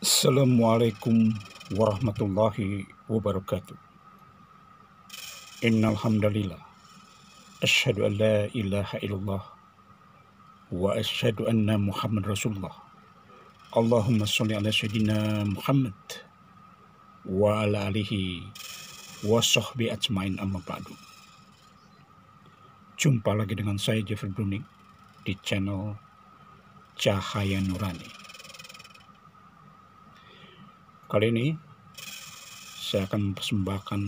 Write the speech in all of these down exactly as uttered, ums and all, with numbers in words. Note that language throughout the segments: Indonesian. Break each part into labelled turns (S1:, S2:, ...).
S1: Assalamualaikum warahmatullahi wabarakatuh. Innal hamdalillah asyhadu an la ilaha illallah wa asyhadu anna Muhammad Rasulullah. Allahumma sholli ala sayyidina Muhammad wa ala alihi wa sahbihi ajmain, amma ba'du. Jumpa lagi dengan saya Jeffrey Bruning di channel Cahaya Nurani. Kali ini saya akan mempersembahkan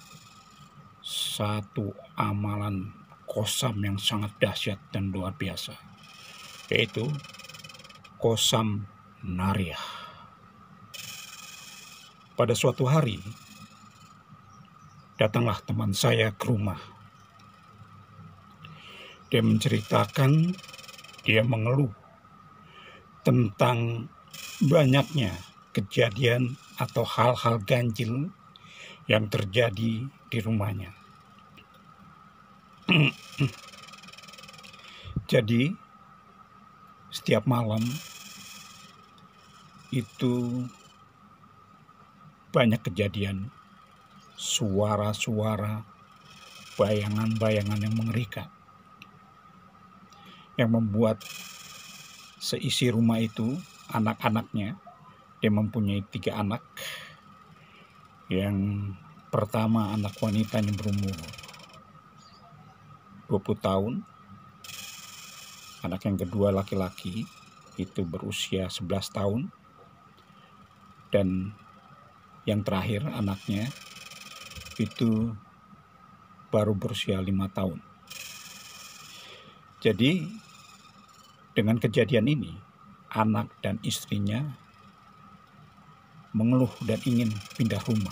S1: satu amalan kosam yang sangat dahsyat dan luar biasa, yaitu kosam Nariyah. Pada suatu hari, datanglah teman saya ke rumah. Dia menceritakan, dia mengeluh tentang banyaknya kejadian atau hal-hal ganjil yang terjadi di rumahnya. Jadi setiap malam itu banyak kejadian, suara-suara, bayangan-bayangan yang mengerikan, yang membuat seisi rumah itu, anak-anaknya, dia mempunyai tiga anak. Yang pertama anak wanitanya berumur dua puluh tahun. Anak yang kedua laki-laki itu berusia sebelas tahun. Dan yang terakhir anaknya itu baru berusia lima tahun. Jadi dengan kejadian ini, anak dan istrinya mengeluh dan ingin pindah rumah.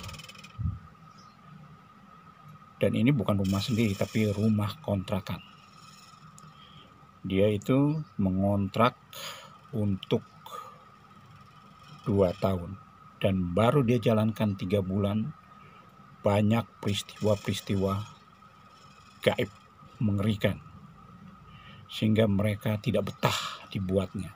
S1: Dan ini bukan rumah sendiri, tapi rumah kontrakan. Dia itu mengontrak untuk dua tahun. Dan baru dia jalankan tiga bulan, banyak peristiwa-peristiwa gaib mengerikan, sehingga mereka tidak betah dibuatnya.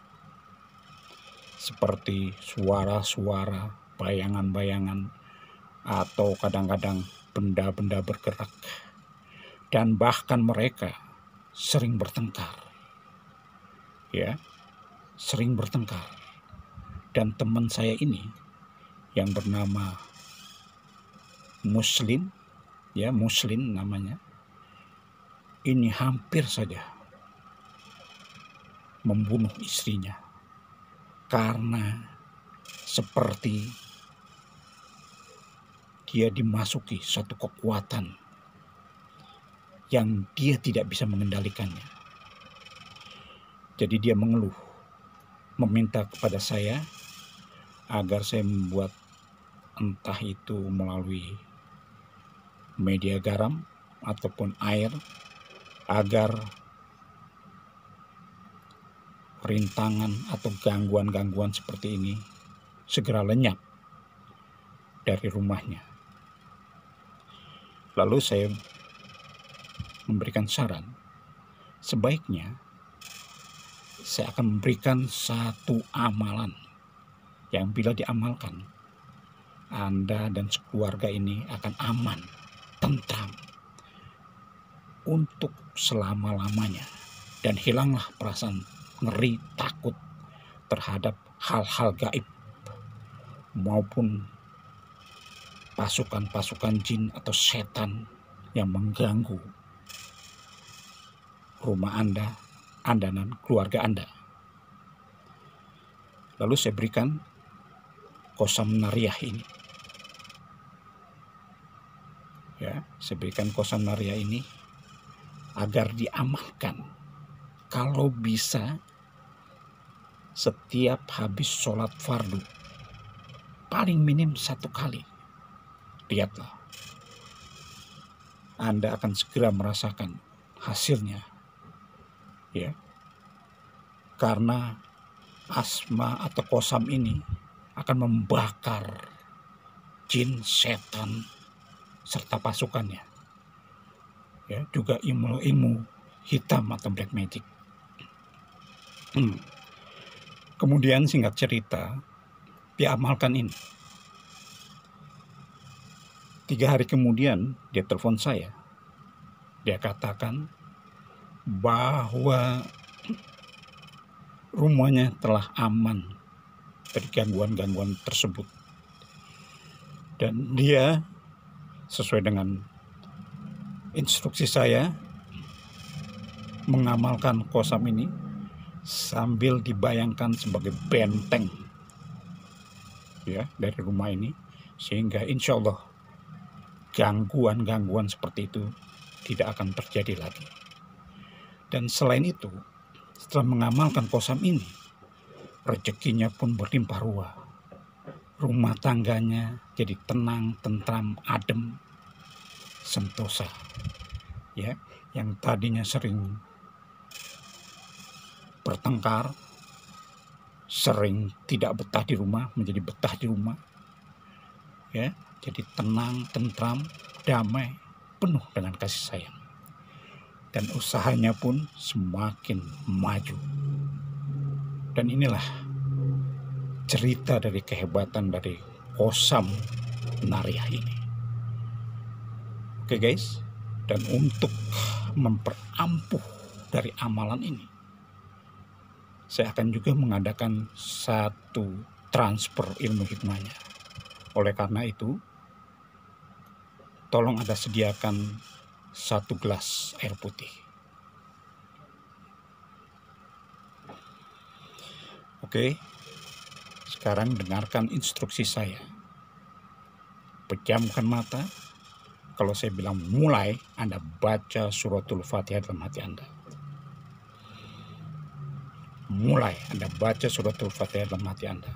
S1: Seperti suara-suara, bayangan-bayangan, atau kadang-kadang benda-benda bergerak. Dan bahkan mereka sering bertengkar. Ya, sering bertengkar. Dan teman saya ini yang bernama Muslim, ya Muslim namanya, ini hampir saja membunuh istrinya. Karena seperti dia dimasuki satu kekuatan yang dia tidak bisa mengendalikannya. Jadi dia mengeluh, meminta kepada saya agar saya membuat, entah itu melalui media garam ataupun air, agar rintangan atau gangguan-gangguan seperti ini segera lenyap dari rumahnya. Lalu saya memberikan saran, sebaiknya saya akan memberikan satu amalan yang bila diamalkan, Anda dan sekeluarga ini akan aman, tentram untuk selama-lamanya, dan hilanglah perasaan ngeri, takut terhadap hal-hal gaib maupun pasukan-pasukan jin atau setan yang mengganggu rumah Anda, Anda dan keluarga Anda. Lalu saya berikan kosam Nariyah ini. Ya, saya berikan kosam Nariyah ini agar diamalkan. Kalau bisa setiap habis sholat fardu, paling minim satu kali. Lihatlah, Anda akan segera merasakan hasilnya. Ya, karena asma atau kosam ini akan membakar jin, setan, serta pasukannya. Ya, juga ilmu-ilmu hitam atau black magic. Hmm. Kemudian singkat cerita, dia amalkan ini. Tiga hari kemudian dia telepon saya. Dia katakan bahwa rumahnya telah aman dari gangguan-gangguan tersebut. Dan dia sesuai dengan instruksi saya mengamalkan qasam ini sambil dibayangkan sebagai benteng ya dari rumah ini, sehingga insya Allah gangguan-gangguan seperti itu tidak akan terjadi lagi. Dan selain itu, setelah mengamalkan qasam ini, rezekinya pun berlimpah ruah. Rumah tangganya jadi tenang, tentram, adem, sentosa. Ya, yang tadinya sering bertengkar, sering tidak betah di rumah menjadi betah di rumah. Ya, jadi tenang, tentram, damai, penuh dengan kasih sayang. Dan usahanya pun semakin maju. Dan inilah cerita dari kehebatan dari qasam Nariyah ini. Oke guys, dan untuk memperampuh dari amalan ini, saya akan juga mengadakan satu transfer ilmu hikmahnya. Oleh karena itu, tolong Anda sediakan satu gelas air putih. Oke, sekarang dengarkan instruksi saya. Pejamkan mata. Kalau saya bilang mulai, Anda baca suratul Fatihah dalam hati Anda. Mulai, Anda baca suratul Fatihah dalam hati Anda.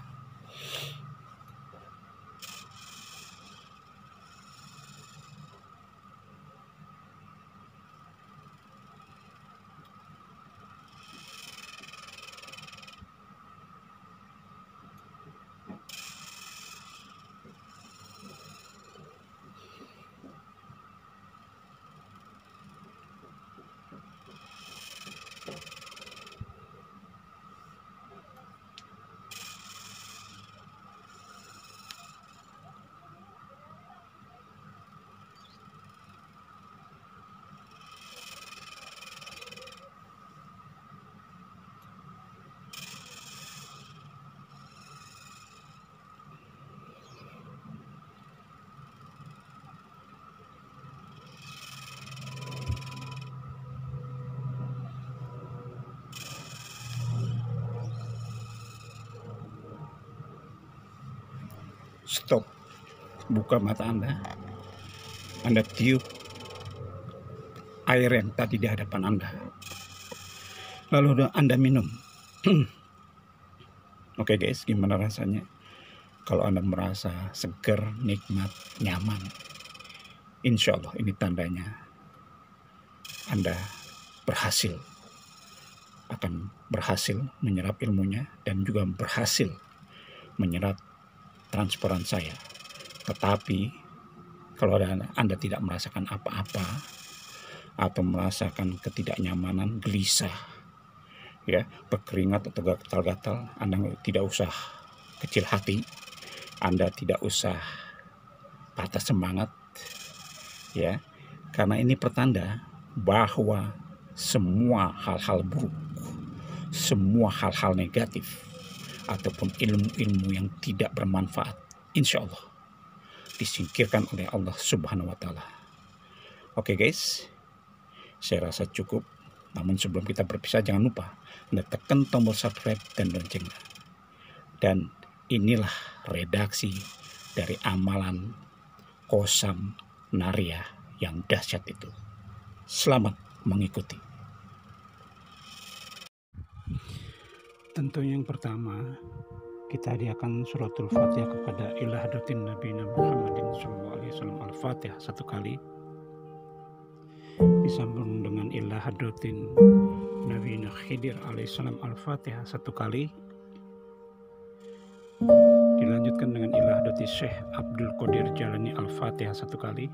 S1: Stop, buka mata Anda. Anda tiup air yang tadi di hadapan Anda, lalu Anda minum. Oke guys, gimana rasanya? Kalau Anda merasa seger, nikmat, nyaman, insya Allah ini tandanya Anda berhasil, akan berhasil menyerap ilmunya dan juga berhasil menyerap transferan saya. Tetapi kalau Anda tidak merasakan apa-apa atau merasakan ketidaknyamanan, gelisah, ya, berkeringat atau gatal-gatal, Anda tidak usah kecil hati, Anda tidak usah patah semangat, ya, karena ini pertanda bahwa semua hal-hal buruk, semua hal-hal negatif ataupun ilmu-ilmu yang tidak bermanfaat, insya Allah disingkirkan oleh Allah Subhanahu wa Ta'ala. Oke guys, saya rasa cukup. Namun sebelum kita berpisah, jangan lupa Anda tekan tombol subscribe dan loncengnya. Dan inilah redaksi dari amalan qasam Nariyah yang dahsyat itu. Selamat mengikuti. Tentu yang pertama, kita hadiahkan suratul Fatihah kepada ila hadratin Nabi Muhammadin sallallahu alaihi wasallam. Al-Fatihah satu kali, disambung dengan ila hadratin Nabi Khidir alaihissalam. Al-Fatihah satu kali, dilanjutkan dengan ila hadrati Syekh Abdul Qadir Jalani. Al-Fatihah satu kali,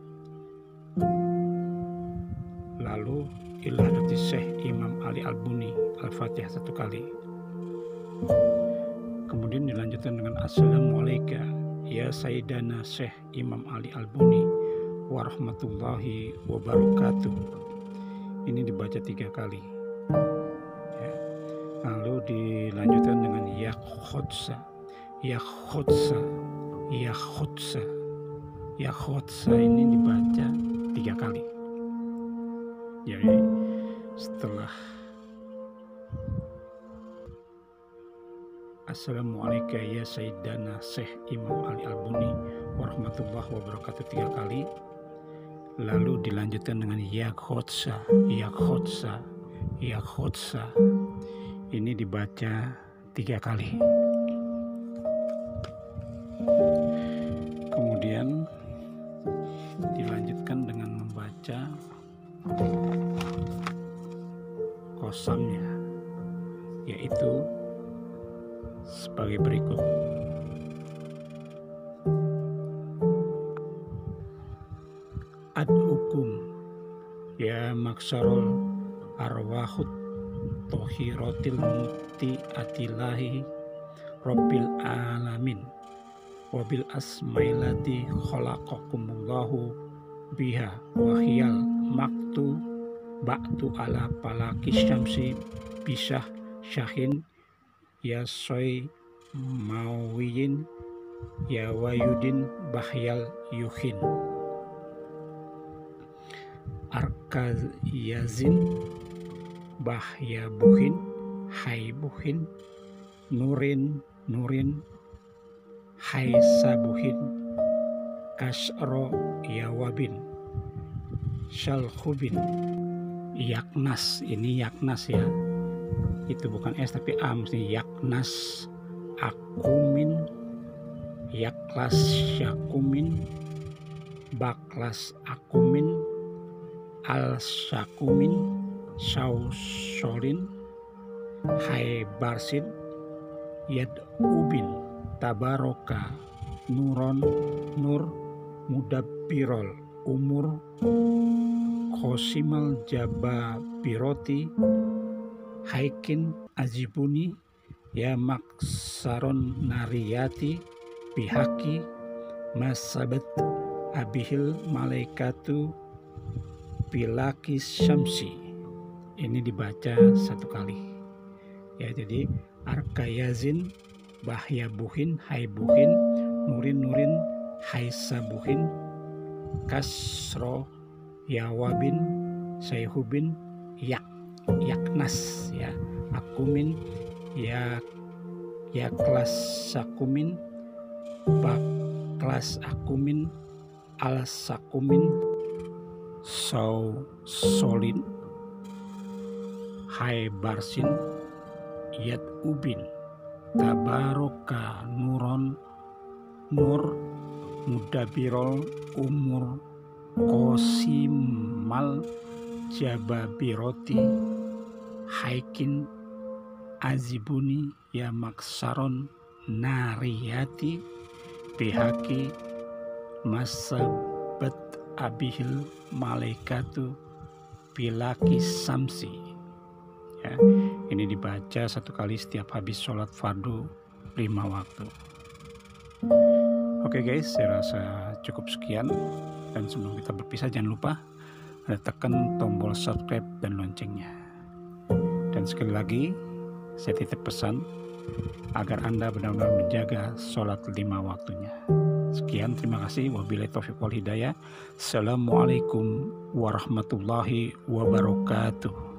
S1: lalu ila hadrati Syekh Imam Ali Al-Buni. Al-Fatihah satu kali. Kemudian dilanjutkan dengan Assalamualaikum ya Sayyidana Syekh Imam Ali Al-Buni warahmatullahi wabarakatuh. Ini dibaca tiga kali ya. Lalu dilanjutkan dengan Ya Khotsa, Ya Khotsa, Ya Khotsa, Ya Khotsa. Ini dibaca tiga kali. Jadi setelah Assalamualaikum ya Sayyidana Syekh Imam Ali Al-Buni warahmatullahi wabarakatuh tiga kali, lalu dilanjutkan dengan Ya Khotsa, Ya Khotsa, Ya Khotsa. Ini dibaca tiga kali. Kemudian dilanjutkan dengan membaca kosamnya, yaitu sebagai berikut. Ad-ukum ya maksarul arwahut tohiratil muti atilahi rabbil alamin wabil asmailati khalaqakumullahu biha wahiyal maktu ba'tu ala palaki syamsi bisah syahin ya soy mawiyin ya wayudin bahyal yuhin arkaz yazin bahya buhin hai buhin nurin nurin hai sabuhin kasro ya wabin syalkhubin yaknas. Ini yaknas ya, itu bukan S tapi A, mesti yaknas akumin yaklas syakumin baklas akumin al syakumin sausolin hai barsin yad ubin tabaroka nuron nur mudabbirol umur khosimal jababiroti haikin azibuni ya maksaron nariyati bihaki masabat abihil malaikatu bilaki syamsi. Ini dibaca satu kali ya. Jadi arkayazin bahya buhin hai buhin nurin nurin hai sabuhin kasro yawabin sayhubin yak yaknas ya akumin ya ya kelas sakumin bak kelas akumin al sakumin sau solin hai barsin yad ubin tabaroka nuron nur mudabirol umur kosimal jababiroti haikin azibuni ya maksaron nariyati bihaki masabat abihil malaikatu bilaki samsi ya. Ini dibaca satu kali setiap habis sholat fardu lima waktu. Oke guys, saya rasa cukup sekian, dan sebelum kita berpisah jangan lupa ada tekan tombol subscribe dan loncengnya. Dan sekali lagi saya titip pesan agar Anda benar-benar menjaga sholat lima waktunya. Sekian, terima kasih. Wabillahi taufiq wal hidayah. Assalamualaikum warahmatullahi wabarakatuh.